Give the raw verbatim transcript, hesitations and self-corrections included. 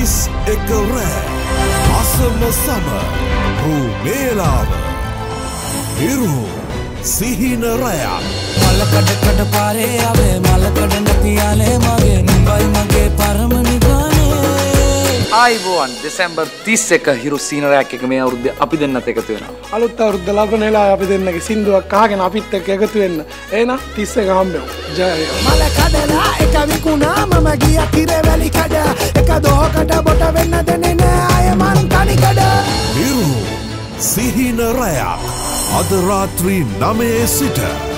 තිස් එක රෑ අසමසම රූමේලාව හිරු සිහින රැයක් මලකඩ කඩ පාරේ ආවේ මලකඩ නැතියාලේ මගේ නුඹයි මගේ පරම නිගානේ ආයිබෝන් දෙසැම්බර් තිස් එක හිරු සිහින රැයක් එක මේ අවුරුද්දේ අපි දෙන්නත් එකතු වෙනවා අලුත් අවුරුද්ද ලබනලා අපි දෙන්නගේ සින්දුවක් අහගෙන අපිත් එක්ක එකතු වෙන්න එහෙනම් තිස් එක හම්බෙමු ජය මලකඩලා එක විකුණා මම ගියා කිරේ වැලි කඩ එක දොහකට බොට වෙන්න දෙන්නේ නෑ අය මන් තනිකඩ හිරු සිහින රැයක් අද රාත්‍රී නවයේ සිට